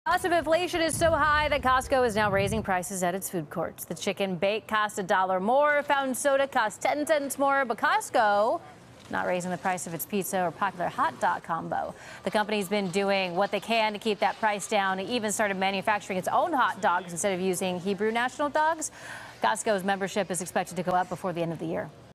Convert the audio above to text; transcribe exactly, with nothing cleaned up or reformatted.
Cost of inflation is so high that Costco is now raising prices at its food courts. The chicken bake costs a dollar more, fountain soda costs ten cents more, but Costco not raising the price of its pizza or popular hot dog combo. The company's been doing what they can to keep that price down. It even started manufacturing its own hot dogs instead of using Hebrew national dogs. Costco's membership is expected to go up before the end of the year.